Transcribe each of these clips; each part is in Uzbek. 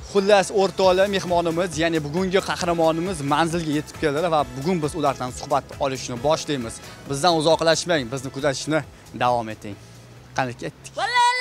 Xullas, o'rtoqlar, mehmonimiz, ya'ni bugungi qahramonimiz manzilga yetib keldilar va bugun biz ulardan suhbat olishni boshlaymiz. Bizdan uzoqlashmang, bizni kuzatishni davom eting. Qani ketdik.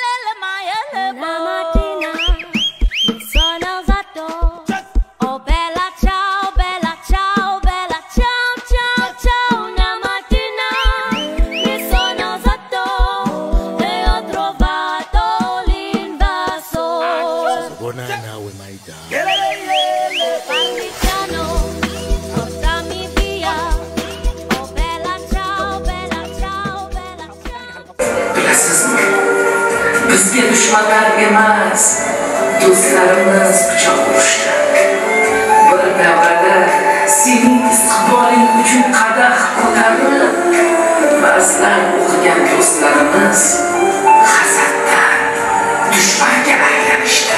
Bizga dushmanlar emas, do'stlarimiz pichoq urishdi. Bir davrada sening istiqboling uchun qadah ko'tarib, ba'zilar o'qigan do'stlarimiz hasaddan dushmanga aylanishdi.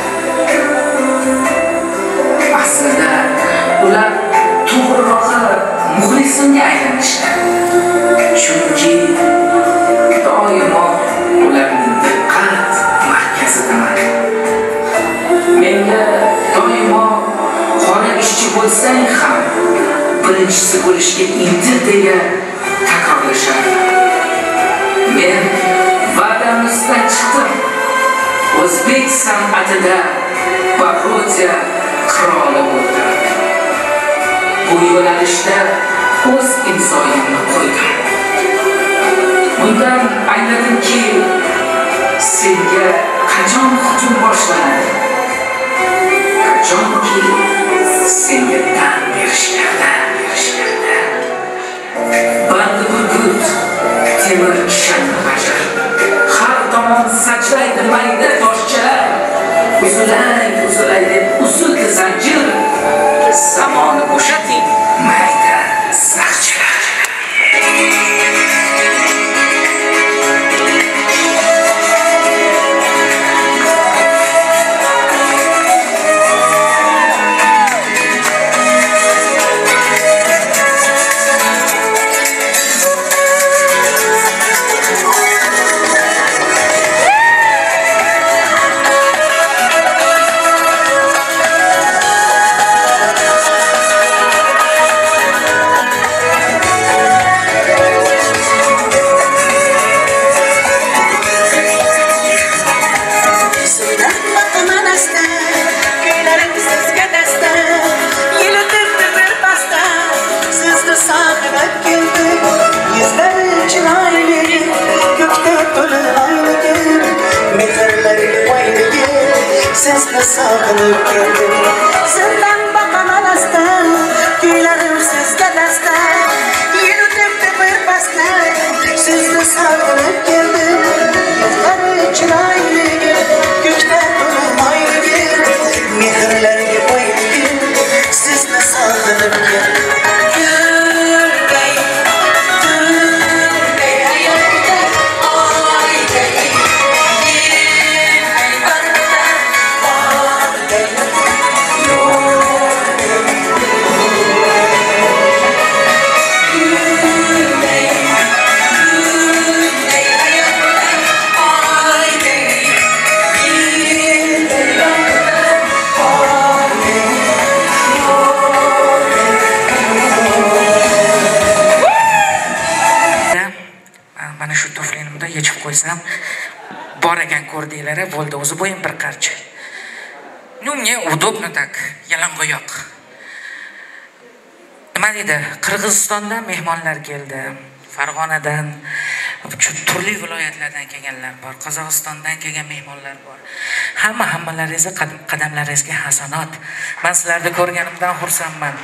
Aslida ular to'g'rirog'i muxlisimga aylanishdi. Chunki doimo ularning diqqat markazidaman. Menga doimo qora ishchi bo'lsang ham birinchisi bo'lishga intil deya takrorlashadi. Men va'damizdan chiqdim. O'zbek san'atida parodiya qiroli bo'ldim. Bu yo'nalishda o'z imzoyimni qo'ydim. Bundan angladimki, senga qachon hujum boshlanadi? Qachonki senga tan berishlarda. Bandi burgut, temir kishanni g'ajir. Har tomon sachlaydi mayda toshchalar. Uzulay deb uzildi zanjir. Zamonni bo'shating, mayda zag'chilar. Sağlık geldim. Senden bakan alastan, güllerim sizde destan. Yürüdüm de bir bastan, sizde sağlık geldim. Yüzler için aynı gün, güçten durum aynı gün. Mihirler gibi aynı gün, sizde sağlık geldim. Bor ekan ko'rdinglar, bo'ldi, o'zi bo'yim bir qarcha. Мне удобно так, yalangoyoq. Nima deydi? Qirg'izistondan mehmonlar keldi, Farg'onadan, turli viloyatlardan kelganlar bor, Qozog'istondan kelgan mehmonlar bor. Hammalaringiz qadamlaringizga hasanat. Men sizlarni ko'rganimdan xursandman.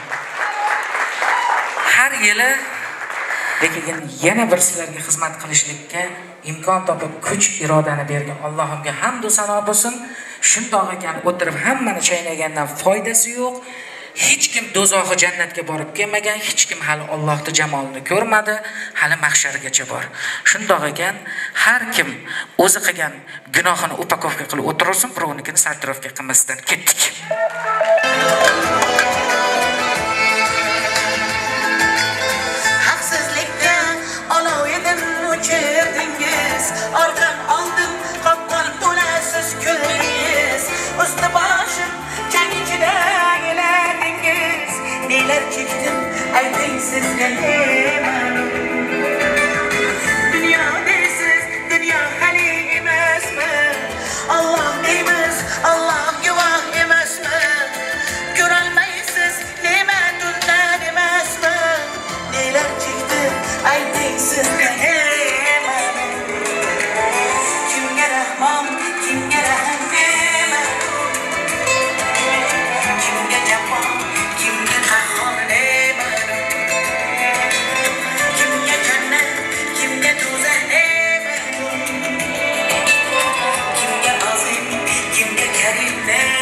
Har yili lekin yana bir sizlarga xizmat qilishlikka imkon topib kuch irodani bergan Allohimga hamd va sano bo'lsin. Shundoq ekan, o'tirib hammani chaynagandan foydasi yo'q. Hech kim do'zaxi jannatga borib kelmagan, hech kim hali Allohning jamolini ko'rmadi, hali mahshargacha bor. Shundoq ekan, har kim o'zi qilgan gunohini upakovka qilib o'tirsin, birovnikini sartaroqga qilmasdan ketdik. Orqam oldin qopqon to'lasiz ko'ringiz, usti boshim chekdim ayting sizga ma'lum dunyo deysiz dunyo hali emasmi Alloh deymiz Alloh guvoh emasmi ko'rolmaysiz ne'mat undan emasmi nelar chekdim ayting sizga ma'lum kimga rahmon kimga rahm kimga jafo kimga qahhor kimga jannat kimga do'zax kimga azim kimga karim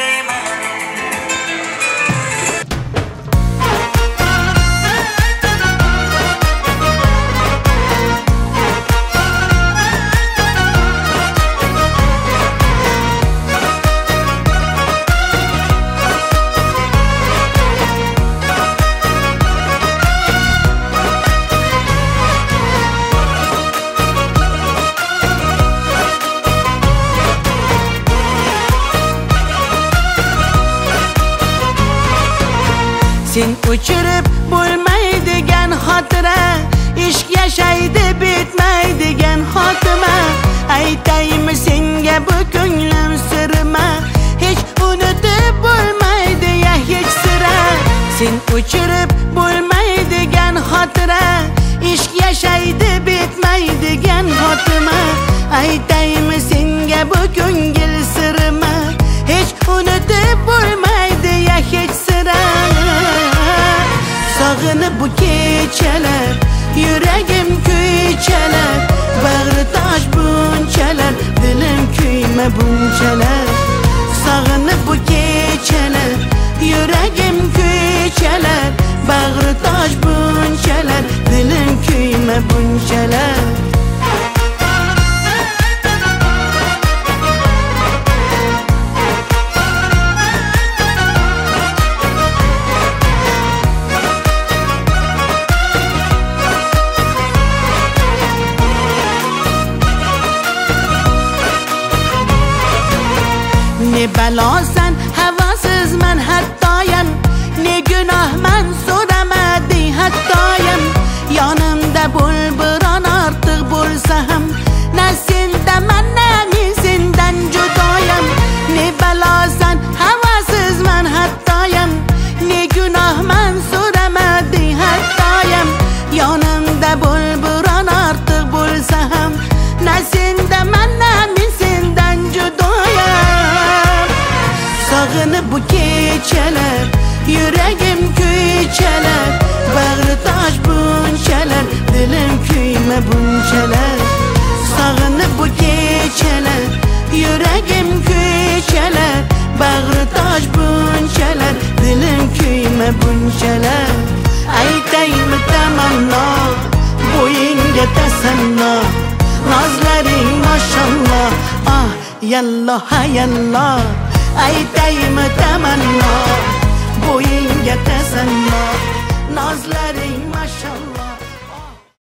Sen o'chirib bo'lmaydigan xotira ishq yashaydi bitmaydigan xotima aytaymi senga bu ko'nglim sirma hech unutib bo'lmaydi ya hech sira sen o'chirib bo'lmaydigan xotira ishq yashaydi bitmaydigan xotima aytaymi senga bu ko'ngil sirma hech unutib bo'lmaydi ya hech sira Sog'inib bu kechalar yuragim kuychalar bag'ri tosh bunchalar dilim kuyma bunchalar Sog'inib bu kechalar yuragim kuychalar bag'ri tosh bunchalar dilim kuyma bunchalar Ne balosan havasizman hattoyam ne gunohman so'ramading hattoyam yonimda bo'l biron ortiq bo'lsa ham na sendaman na men sendan judoyam ne balosan havasizman hattoyam ne gunohman so'ramading hattoyam yonimda bo'l biron ortiq bo'lsa ham na sendaman na men sendan judoyam Sog'inib bu kechalar yuragim kuychalar bag'ri tosh bunchalar dilim kuyma bunchalar Sog'inib bu kechalar yuragim kuychalar bag'ri tosh bunchalar dilim kuyma bunchalar aytaymi tamanno bo'yingga tasanno nozlaring mashalloh ah yalloh hayalloh aytaymi tamanno bo'yingga tasanno nozlaring mashalloh